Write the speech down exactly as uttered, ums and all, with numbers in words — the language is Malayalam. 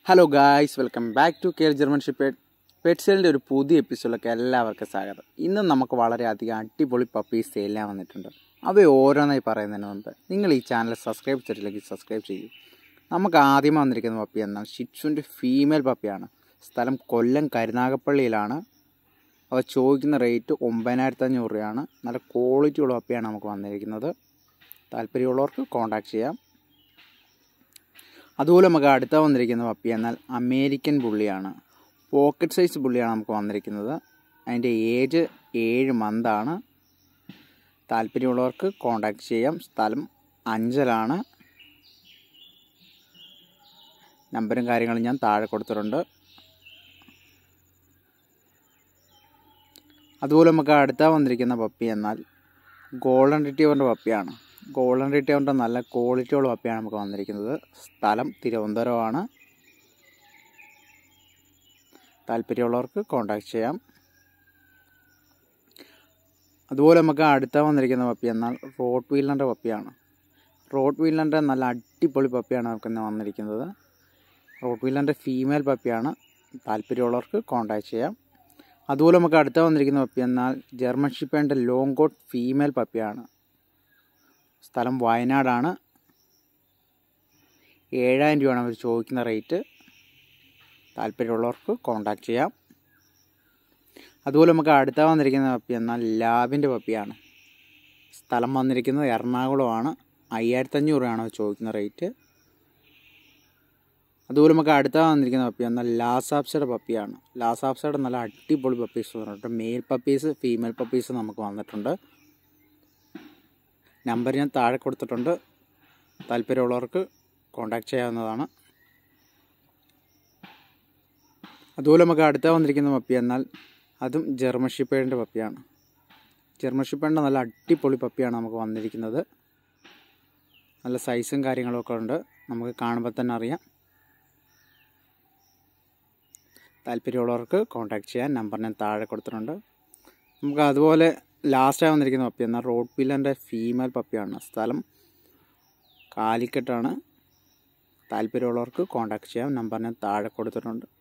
Hello guys, welcome back to care German shepherd പെറ്റ്സെലിൻ്റെ ഒരു പുതിയ എപ്പിസോഡിലേക്ക് എല്ലാവർക്കും സ്വാഗതം. ഇന്ന് നമുക്ക് വളരെയധികം അടിപൊളി പപ്പീസ് സെയിലാൻ വന്നിട്ടുണ്ട്. അവ ഓരോന്നായി പറയുന്നതിന് മുമ്പ് നിങ്ങൾ ഈ ചാനൽ സബ്സ്ക്രൈബ് ചെയ്തിട്ടില്ലെങ്കിൽ സബ്സ്ക്രൈബ് ചെയ്യൂ. നമുക്ക് ആദ്യം വന്നിരിക്കുന്ന പപ്പി എന്നാൽ ഷിറ്റ്സുവിൻ്റെ ഫീമെയിൽ പപ്പിയാണ്. സ്ഥലം കൊല്ലം കരുനാഗപ്പള്ളിയിലാണ്. അവ ചോദിക്കുന്ന റേറ്റ് ഒമ്പതിനായിരത്തി അഞ്ഞൂറ് രൂപയാണ്. നല്ല ക്വാളിറ്റി ഉള്ള പപ്പിയാണ് നമുക്ക് വന്നിരിക്കുന്നത്. താല്പര്യമുള്ളവർക്ക് കോൺടാക്ട് ചെയ്യാം. അതുപോലെ നമുക്ക് അടുത്ത വന്നിരിക്കുന്ന പപ്പി എന്നാൽ അമേരിക്കൻ ബുള്ളിയാണ്. പോക്കറ്റ് സൈസ് ബുള്ളിയാണ് നമുക്ക് വന്നിരിക്കുന്നത്. അതിൻ്റെ ഏജ് ഏഴ് മന്താണ്. താല്പര്യമുള്ളവർക്ക് കോൺടാക്ട് ചെയ്യാം. സ്ഥലം അഞ്ചലാണ്. നമ്പറും കാര്യങ്ങളും ഞാൻ താഴെ കൊടുത്തിട്ടുണ്ട്. അതുപോലെ നമുക്ക് അടുത്ത വന്നിരിക്കുന്ന പപ്പി എന്നാൽ ഗോൾഡൻ റിട്രീവറിൻ്റെ പപ്പിയാണ്. ഗോൾഡൻ റിട്രീവറിൻ്റെ നല്ല ക്വാളിറ്റിയുള്ള പപ്പിയാണ് നമുക്ക് വന്നിരിക്കുന്നത്. സ്ഥലം തിരുവനന്തപുരമാണ്. താല്പര്യമുള്ളവർക്ക് കോൺടാക്ട് ചെയ്യാം. അതുപോലെ നമുക്ക് അടുത്ത വന്നിരിക്കുന്ന പപ്പി എന്നാൽ റോട്ട് വീലറിൻ്റെ പപ്പിയാണ്. റോട്ട് വീലറിൻ്റെ നല്ല അടിപൊളി പപ്പിയാണ് നമുക്ക് ഇന്ന് വന്നിരിക്കുന്നത്. റോട്ട് വീലറിൻ്റെ ഫീമെയിൽ പപ്പിയാണ്. താല്പര്യമുള്ളവർക്ക് കോൺടാക്ട് ചെയ്യാം. അതുപോലെ നമുക്ക് അടുത്ത വന്നിരിക്കുന്ന പപ്പി എന്നാൽ ജർമ്മൻ ഷിപ്പേഡിൻ്റെ ലോങ് കോട്ട് ഫീമെയിൽ പപ്പിയാണ്. സ്ഥലം വയനാടാണ്. ഏഴായിരം രൂപയാണ് അവർ ചോദിക്കുന്ന റേറ്റ്. താല്പര്യമുള്ളവർക്ക് കോൺടാക്ട് ചെയ്യാം. അതുപോലെ നമുക്ക് അടുത്ത വന്നിരിക്കുന്ന പപ്പി എന്നാൽ ലാബിൻ്റെ പപ്പിയാണ്. സ്ഥലം വന്നിരിക്കുന്നത് എറണാകുളമാണ്. അയ്യായിരത്തഞ്ഞൂറ് രൂപയാണ് അവർ ചോദിക്കുന്ന റേറ്റ്. അതുപോലെ നമുക്ക് അടുത്ത വന്നിരിക്കുന്ന പപ്പി എന്നാൽ ലാസാപ്സയുടെ പപ്പിയാണ്. ലാസാപ്സയുടെ നല്ല അടിപൊളി പപ്പീസ് വന്നിട്ടുണ്ട്. മെയിൽ പപ്പീസ്, ഫീമെയിൽ പപ്പീസ് നമുക്ക് വന്നിട്ടുണ്ട്. നമ്പർ ഞാൻ താഴെ കൊടുത്തിട്ടുണ്ട്. താല്പര്യമുള്ളവർക്ക് കോൺടാക്ട് ചെയ്യാവുന്നതാണ്. അതുപോലെ നമുക്ക് അടുത്ത വന്നിരിക്കുന്ന പപ്പി എന്നാൽ അതും ജർമ്മൻ ഷിപ്പേഡിൻ്റെ പപ്പിയാണ്. ജർമ്മൻ ഷിപ്പേഡിൻ്റെ നല്ല അടിപൊളി പപ്പിയാണ് നമുക്ക് വന്നിരിക്കുന്നത്. നല്ല സൈസും കാര്യങ്ങളൊക്കെ ഉണ്ട്. നമുക്ക് കാണുമ്പോൾ തന്നെ അറിയാം. താല്പര്യമുള്ളവർക്ക് കോൺടാക്ട് ചെയ്യാൻ നമ്പർ ഞാൻ താഴെ കൊടുത്തിട്ടുണ്ട്. നമുക്ക് അതുപോലെ ലാസ്റ്റായി വന്നിരിക്കുന്ന പപ്പി എന്നാൽ റോട്ട് വീലറിൻ്റെ ഫീമെയിൽ പപ്പിയാണ്. സ്ഥലം കാലിക്കട്ടാണ്. താല്പര്യമുള്ളവർക്ക് കോൺടാക്ട് ചെയ്യാം. നമ്പർ ഞാൻ താഴെ കൊടുത്തിട്ടുണ്ട്.